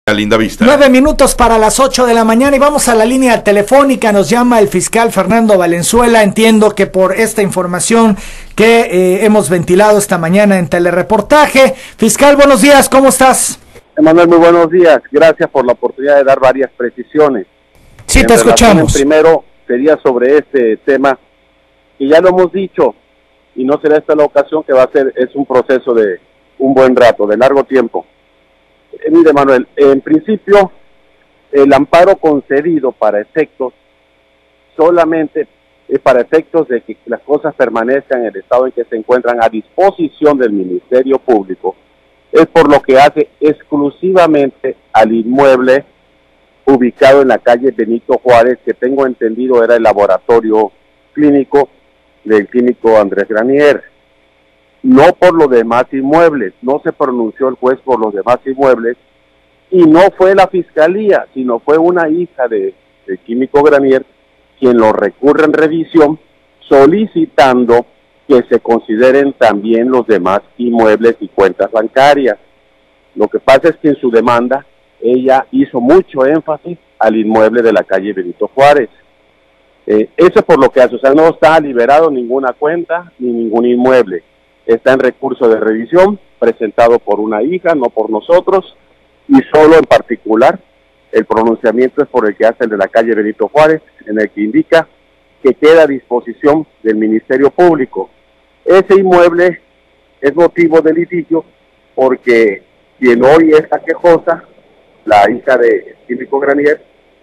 Linda Vista. 9 minutos para las 8 de la mañana y vamos a la línea telefónica. Nos llama el fiscal Fernando Valenzuela. Entiendo que por esta información que hemos ventilado esta mañana en telereportaje. Fiscal, buenos días, ¿cómo estás? Emanuel, muy buenos días. Gracias por la oportunidad de dar varias precisiones. Sí, te escuchamos. Primero, sería sobre este tema, que ya lo hemos dicho, y no será esta la ocasión, que es un proceso de un buen rato, de largo tiempo. Mire, Manuel, en principio, el amparo concedido para efectos, solamente para efectos de que las cosas permanezcan en el estado en que se encuentran a disposición del Ministerio Público, es por lo que hace exclusivamente al inmueble ubicado en la calle Benito Juárez, que tengo entendido era el laboratorio clínico del clínico Andrés Granier. No por los demás inmuebles, no se pronunció el juez por los demás inmuebles, y no fue la fiscalía, sino fue una hija del químico Granier quien lo recurre en revisión, solicitando que se consideren también los demás inmuebles y cuentas bancarias. Lo que pasa es que en su demanda ella hizo mucho énfasis al inmueble de la calle Benito Juárez. Eso es por lo que hace, o sea, no está liberado ninguna cuenta ni ningún inmueble. Está en recurso de revisión, presentado por una hija, no por nosotros, y solo en particular el pronunciamiento es por el que hace el de la calle Benito Juárez, en el que indica que queda a disposición del Ministerio Público. Ese inmueble es motivo de litigio porque quien hoy es la quejosa, la hija de químico Granier,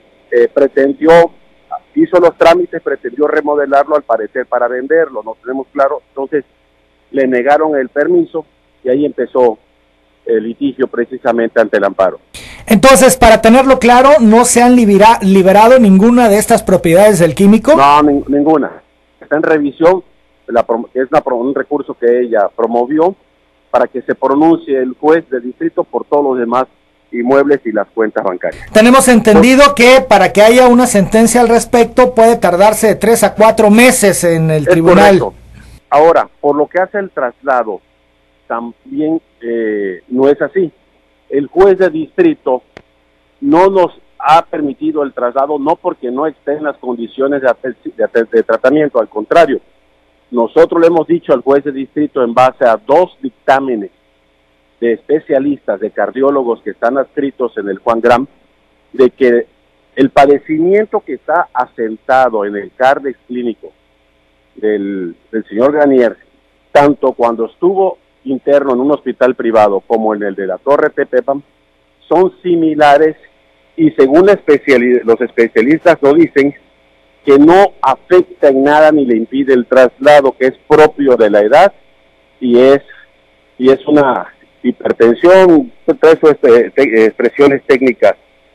hizo los trámites, pretendió remodelarlo al parecer para venderlo, no tenemos claro, entonces le negaron el permiso y ahí empezó el litigio precisamente ante el amparo. Entonces, para tenerlo claro, ¿no se han liberado ninguna de estas propiedades del químico? No, ninguna. Está en revisión, es un recurso que ella promovió para que se pronuncie el juez de distrito por todos los demás inmuebles y las cuentas bancarias. Tenemos entendido que para que haya una sentencia al respecto puede tardarse de 3 a 4 meses en el tribunal. Correcto. Ahora, por lo que hace el traslado, también no es así. El juez de distrito no nos ha permitido el traslado, no porque no esté en las condiciones de tratamiento, al contrario. Nosotros le hemos dicho al juez de distrito, en base a 2 dictámenes de especialistas, de cardiólogos que están adscritos en el Juan Gram, de que el padecimiento que está asentado en el CARDEX clínico del señor Granier, tanto cuando estuvo interno en un hospital privado como en el de la Torre Tepepan, son similares y según los especialistas lo dicen, que no afecta en nada ni le impide el traslado, que es propio de la edad y es una hipertensión, expresiones técnicas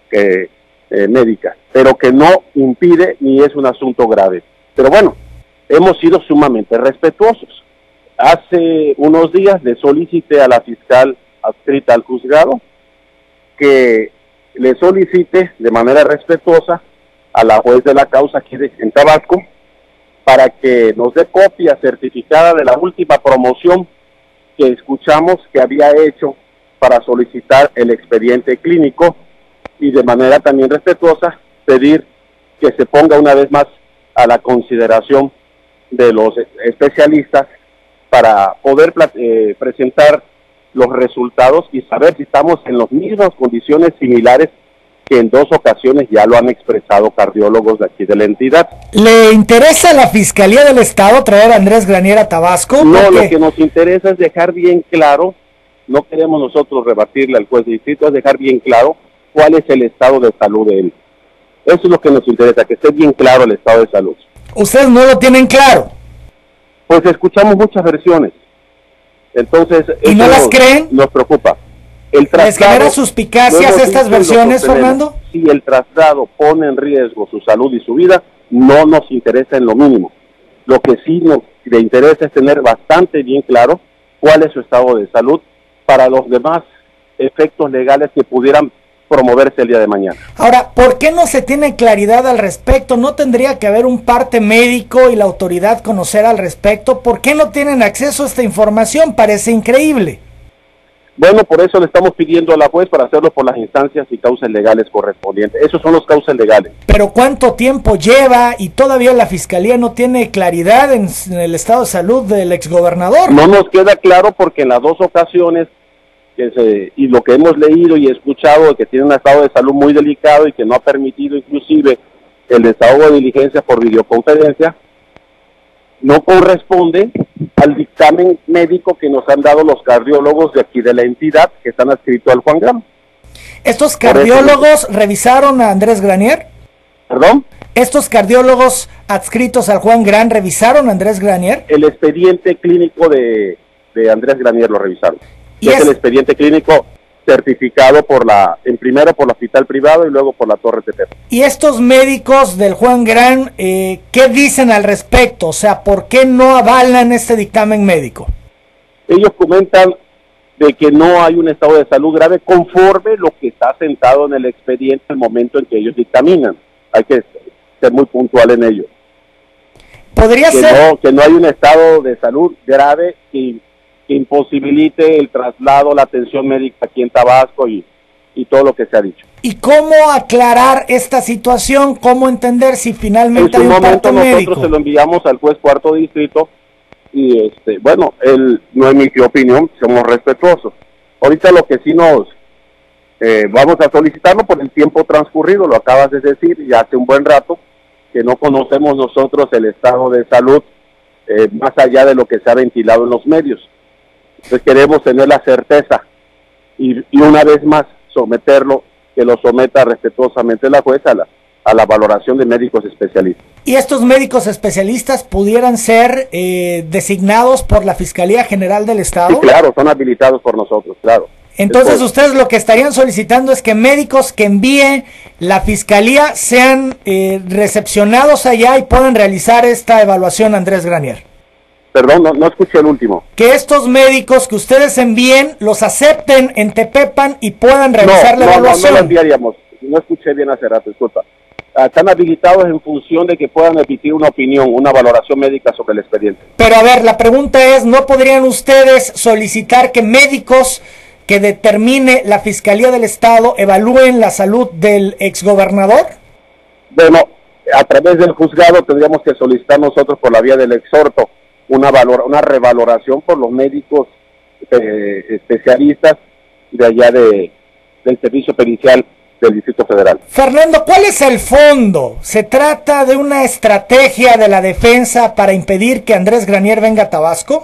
médicas, pero que no impide ni es un asunto grave. Pero bueno, hemos sido sumamente respetuosos. Hace unos días le solicité a la fiscal adscrita al juzgado que le solicite de manera respetuosa a la juez de la causa aquí en Tabasco para que nos dé copia certificada de la última promoción que escuchamos que había hecho para solicitar el expediente clínico y de manera también respetuosa pedir que se ponga una vez más a la consideración de los especialistas para poder presentar los resultados y saber si estamos en las mismas condiciones similares que en 2 ocasiones ya lo han expresado cardiólogos de aquí de la entidad. ¿Le interesa a la Fiscalía del Estado traer a Andrés Granier a Tabasco? No, lo que nos interesa es dejar bien claro, no queremos nosotros rebatirle al juez de distrito, es dejar bien claro cuál es el estado de salud de él. Eso es lo que nos interesa, que esté bien claro el estado de salud. ¿Ustedes no lo tienen claro? Pues escuchamos muchas versiones, entonces ¿y no las creen? Nos preocupa. ¿Les genera suspicacias estas versiones, Fernando? Si el traslado pone en riesgo su salud y su vida, no nos interesa en lo mínimo. Lo que sí nos interesa es tener bastante bien claro cuál es su estado de salud para los demás efectos legales que pudieran promoverse el día de mañana. Ahora, ¿por qué no se tiene claridad al respecto? ¿No tendría que haber un parte médico y la autoridad conocer al respecto? ¿Por qué no tienen acceso a esta información? Parece increíble. Bueno, por eso le estamos pidiendo a la juez para hacerlo por las instancias y causas legales correspondientes. Esos son los causas legales. Pero ¿cuánto tiempo lleva y todavía la Fiscalía no tiene claridad en el estado de salud del exgobernador? No nos queda claro porque en las dos ocasiones, y lo que hemos leído y escuchado, que tiene un estado de salud muy delicado y que no ha permitido inclusive el desahogo de diligencias por videoconferencia, no corresponde al dictamen médico que nos han dado los cardiólogos de aquí de la entidad que están adscritos al Juan Gran. ¿Estos cardiólogos revisaron a Andrés Granier? ¿Perdón? ¿Estos cardiólogos adscritos al Juan Gran revisaron a Andrés Granier? El expediente clínico de Andrés Granier lo revisaron. ¿Y es el expediente clínico certificado primero por el hospital privado y luego por la Torre Tepepan. ¿Y estos médicos del Juan Gran qué dicen al respecto? O sea, ¿por qué no avalan este dictamen médico? Ellos comentan de que no hay un estado de salud grave conforme lo que está sentado en el expediente en el momento en que ellos dictaminan. Hay que ser muy puntual en ello. ¿Podría ser? Que no hay un estado de salud grave que imposibilite el traslado, la atención médica aquí en Tabasco y todo lo que se ha dicho. ¿Y cómo aclarar esta situación? ¿Cómo entender si finalmente hay un parte médico? Nosotros se lo enviamos al juez cuarto distrito y bueno, él no emitió opinión, somos respetuosos. Ahorita lo que sí nos vamos a solicitarlo por el tiempo transcurrido, lo acabas de decir, ya hace un buen rato que no conocemos nosotros el estado de salud más allá de lo que se ha ventilado en los medios. Entonces queremos tener la certeza y una vez más someterlo, que lo someta respetuosamente la juez a la valoración de médicos especialistas. ¿Y estos médicos especialistas pudieran ser designados por la Fiscalía General del Estado? Sí, claro, son habilitados por nosotros, claro. Entonces ustedes lo que estarían solicitando es que médicos que envíe la Fiscalía sean recepcionados allá y puedan realizar esta evaluación, Andrés Granier. Perdón, no escuché el último. Que estos médicos que ustedes envíen los acepten en Tepepan y puedan realizar la evaluación. No lo enviaríamos. No escuché bien hace rato, disculpa. Están habilitados en función de que puedan emitir una opinión, una valoración médica sobre el expediente. Pero a ver, la pregunta es, ¿no podrían ustedes solicitar que médicos que determine la Fiscalía del Estado evalúen la salud del exgobernador? Bueno, a través del juzgado tendríamos que solicitar nosotros por la vía del exhorto una revaloración por los médicos especialistas de allá del Servicio Pericial del Distrito Federal. Fernando, ¿cuál es el fondo? ¿Se trata de una estrategia de la defensa para impedir que Andrés Granier venga a Tabasco?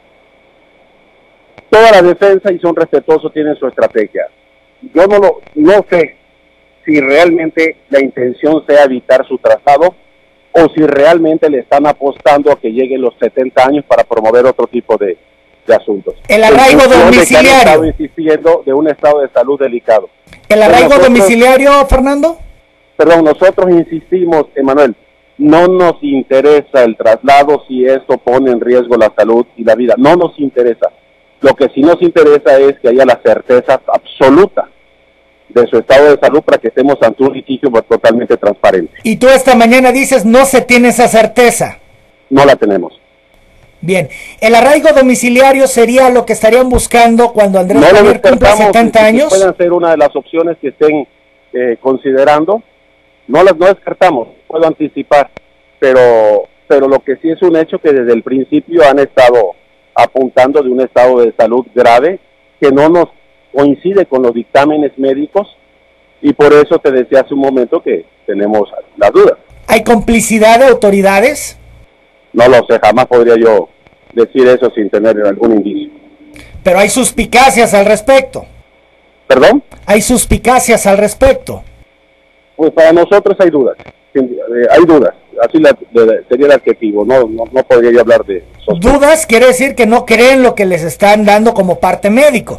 Toda la defensa, y son respetuosos, tienen su estrategia. Yo no sé si realmente la intención sea evitar su traslado o si realmente le están apostando a que lleguen los 70 años para promover otro tipo de asuntos. El arraigo domiciliario. Han estado insistiendo de un estado de salud delicado. ¿El arraigo domiciliario, Fernando? Perdón, nosotros insistimos, Emanuel, no nos interesa el traslado si esto pone en riesgo la salud y la vida, no nos interesa. Lo que sí nos interesa es que haya la certeza absoluta de su estado de salud para que estemos ante un litigio totalmente transparente. Y tú esta mañana dices, no se tiene esa certeza. No la tenemos. Bien, el arraigo domiciliario sería lo que estarían buscando cuando Andrés Granier cumpla 70 años. Pueden ser una de las opciones que estén considerando. No descartamos, puedo anticipar, pero lo que sí es un hecho que desde el principio han estado apuntando de un estado de salud grave que no nos coincide con los dictámenes médicos y por eso te decía hace un momento que tenemos las dudas. ¿Hay complicidad de autoridades? No lo sé, jamás podría yo decir eso sin tener algún indicio. Pero hay suspicacias al respecto. ¿Perdón? Hay suspicacias al respecto. Pues para nosotros hay dudas, hay dudas, así sería el adjetivo, no podría yo hablar de sospecha. ¿Dudas? Quiere decir que no creen lo que les están dando como parte médico.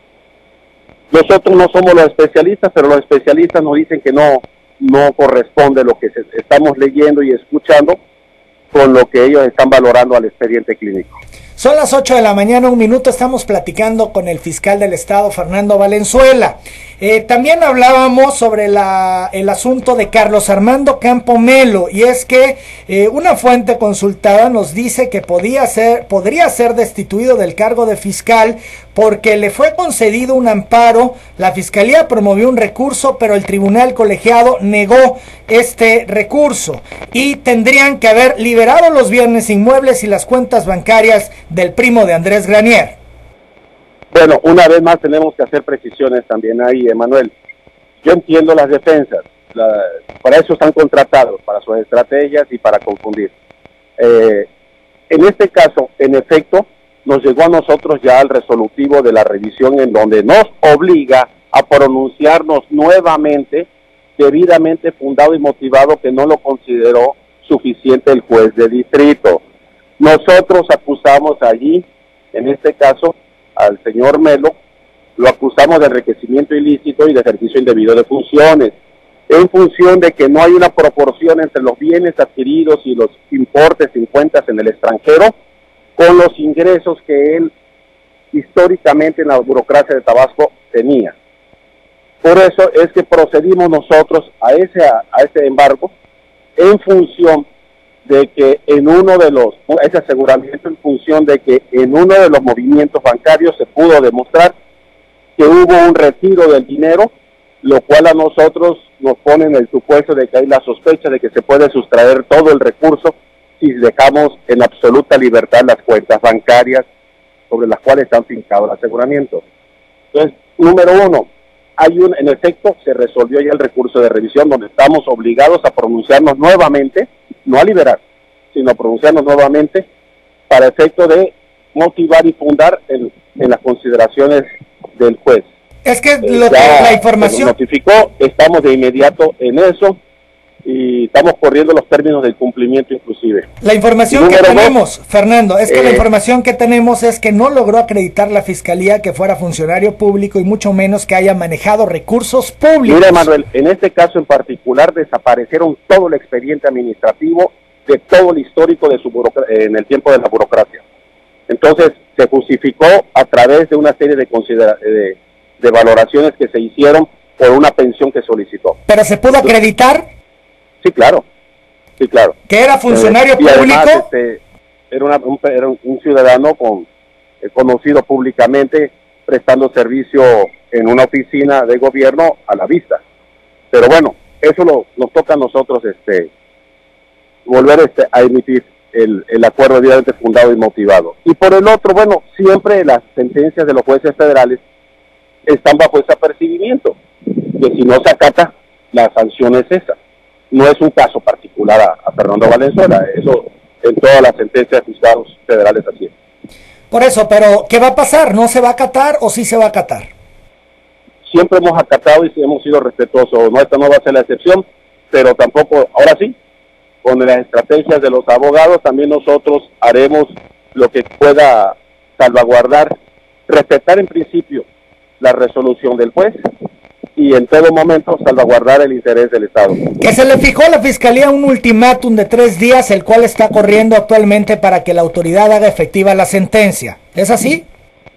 Nosotros no somos los especialistas, pero los especialistas nos dicen que no corresponde lo que estamos leyendo y escuchando con lo que ellos están valorando al expediente clínico. Son las 8 de la mañana, 1 minuto, estamos platicando con el fiscal del estado, Fernando Valenzuela. También hablábamos sobre el asunto de Carlos Armando Campo Melo, y es que una fuente consultada nos dice que podría ser destituido del cargo de fiscal porque le fue concedido un amparo, la Fiscalía promovió un recurso, pero el tribunal colegiado negó este recurso y tendrían que haber liberado los bienes inmuebles y las cuentas bancarias del primo de Andrés Granier. Bueno, una vez más tenemos que hacer precisiones también ahí, Emanuel. Yo entiendo las defensas, para eso están contratados, para sus estrategias y para confundir. En este caso, en efecto, nos llegó a nosotros ya el resolutivo de la revisión en donde nos obliga a pronunciarnos nuevamente, debidamente fundado y motivado, que no lo consideró suficiente el juez de distrito. Nosotros acusamos allí, en este caso, al señor Melo, lo acusamos de enriquecimiento ilícito y de ejercicio indebido de funciones, en función de que no hay una proporción entre los bienes adquiridos y los importes en cuentas en el extranjero con los ingresos que él históricamente en la burocracia de Tabasco tenía. Por eso es que procedimos nosotros a ese embargo en función de que ese aseguramiento en función de que en uno de los movimientos bancarios se pudo demostrar que hubo un retiro del dinero, lo cual a nosotros nos pone en el supuesto de que hay la sospecha de que se puede sustraer todo el recurso si dejamos en absoluta libertad las cuentas bancarias sobre las cuales están fincados el aseguramiento. Entonces, número uno, en efecto, se resolvió ya el recurso de revisión donde estamos obligados a pronunciarnos nuevamente, no a liberar, sino a pronunciarnos nuevamente para efecto de motivar y fundar en las consideraciones del juez. Es que la información se nos notificó, estamos de inmediato en eso y estamos corriendo los términos del cumplimiento inclusive. La información que tenemos, Fernando, es que la información que tenemos es que no logró acreditar la Fiscalía que fuera funcionario público y mucho menos que haya manejado recursos públicos. Mira, Manuel, en este caso en particular desaparecieron todo el expediente administrativo de todo el histórico de en el tiempo de la burocracia. Entonces se justificó a través de una serie de valoraciones que se hicieron por una pensión que solicitó. ¿Pero se pudo acreditar? Sí, claro. Sí, claro. ¿Que era funcionario público? Además, era un ciudadano conocido públicamente, prestando servicio en una oficina de gobierno a la vista. Pero bueno, eso nos toca a nosotros volver a emitir el acuerdo debidamente fundado y motivado. Y por el otro, bueno, siempre las sentencias de los jueces federales están bajo ese apercibimiento, que si no se acata, la sanción es esa. No es un caso particular a Fernando Valenzuela, eso en todas las sentencias de juzgados federales así es. Por eso, pero ¿qué va a pasar? ¿No se va a acatar o sí se va a acatar? Siempre hemos acatado y hemos sido respetuosos, no, esta no va a ser la excepción, pero tampoco, ahora sí, con las estrategias de los abogados, también nosotros haremos lo que pueda salvaguardar, respetar en principio la resolución del juez y en todo momento salvaguardar el interés del Estado. Que se le fijó a la Fiscalía un ultimátum de 3 días, el cual está corriendo actualmente para que la autoridad haga efectiva la sentencia. ¿Es así?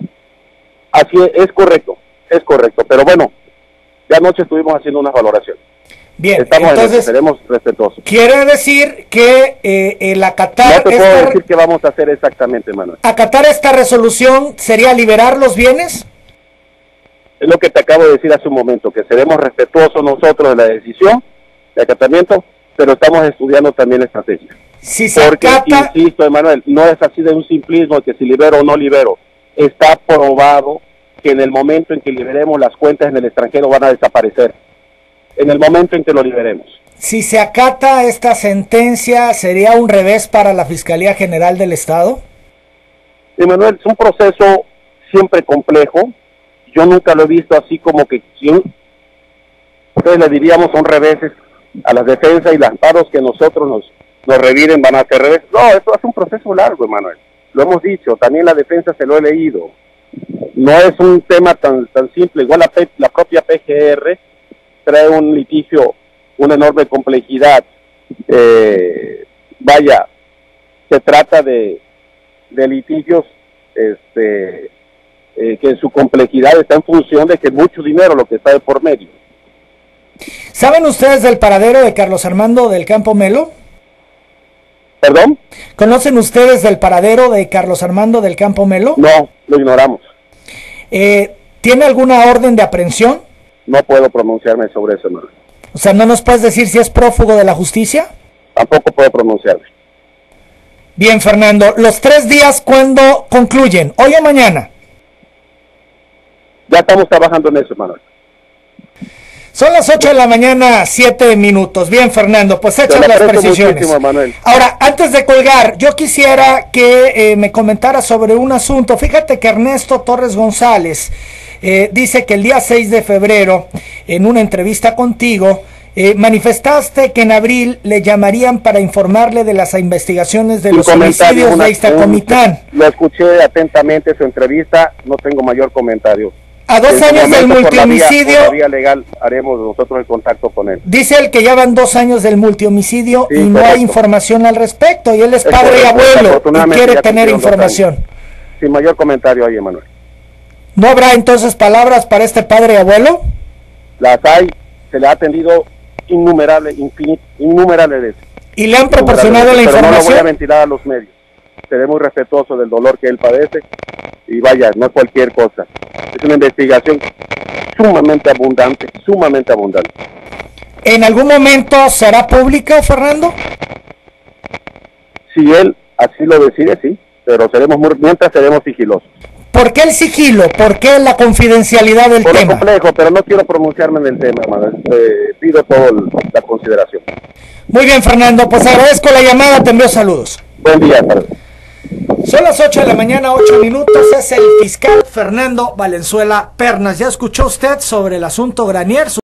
Así es correcto, pero bueno, ya anoche estuvimos haciendo unas valoraciones. Bien, entonces seremos respetuosos. Quiere decir que el acatar... No te puedo decir qué vamos a hacer exactamente, Manuel. ¿Acatar esta resolución sería liberar los bienes? Es lo que te acabo de decir hace un momento, que seremos respetuosos nosotros de la decisión de acatamiento, pero estamos estudiando también la estrategia. Si se Porque, acata... insisto, Emanuel, no es así de un simplismo que si libero o no libero. Está probado que en el momento en que liberemos las cuentas en el extranjero van a desaparecer. En el momento en que lo liberemos. Si se acata esta sentencia, ¿sería un revés para la Fiscalía General del Estado? Emanuel, es un proceso siempre complejo. Yo nunca lo he visto así como que entonces le diríamos son reveses a las defensas y las paros que nosotros nos reviren van a hacer revés. No, esto es un proceso largo, Emanuel. Lo hemos dicho, también la defensa se lo he leído. No es un tema tan simple. Igual la propia PGR trae un litigio, una enorme complejidad. Se trata de litigios que en su complejidad está en función de que mucho dinero lo que está de por medio. ¿Saben ustedes del paradero de Carlos Armando del Campo Melo? ¿Perdón? ¿Conocen ustedes del paradero de Carlos Armando del Campo Melo? No, lo ignoramos. ¿Tiene alguna orden de aprehensión? No puedo pronunciarme sobre eso, Manuel. O sea, ¿no nos puedes decir si es prófugo de la justicia? Tampoco puedo pronunciarme. Bien, Fernando, ¿los 3 días cuándo concluyen? ¿Hoy o mañana? Ya estamos trabajando en eso, Manuel. Son las 8 de la mañana, 7 minutos. Bien, Fernando, pues hechas las precisiones. Ahora, antes de colgar, yo quisiera que me comentara sobre un asunto. Fíjate que Ernesto Torres González dice que el día 6 de febrero, en una entrevista contigo, manifestaste que en abril le llamarían para informarle de las investigaciones de los homicidios de Ixtacomitán. Lo escuché atentamente su entrevista, no tengo mayor comentario. A 2 años del multihomicidio. Por la vía legal haremos nosotros el contacto con él. Dice él que ya van 2 años del multihomicidio, sí, y no hay información al respecto. Y él es padre y abuelo y quiere tener información. Sin mayor comentario ahí, Emanuel. ¿No habrá entonces palabras para este padre y abuelo? Las hay, se le ha atendido innumerables veces. ¿Y le han proporcionado la información? No lo voy a ventilar a los medios. Seré muy respetuoso del dolor que él padece. Y vaya, no es cualquier cosa. Es una investigación sumamente abundante, sumamente abundante. ¿En algún momento será pública, Fernando? Si él así lo decide, sí, pero mientras seremos sigilosos. ¿Por qué el sigilo? ¿Por qué la confidencialidad del tema? Es complejo, pero no quiero pronunciarme en el tema, Manuel. Pido toda la consideración. Muy bien, Fernando, pues agradezco la llamada, te envío saludos. Buen día, tarde. Son las 8 de la mañana, 8 minutos, es el fiscal Fernando Valenzuela Pernas. ¿Ya escuchó usted sobre el asunto Granier?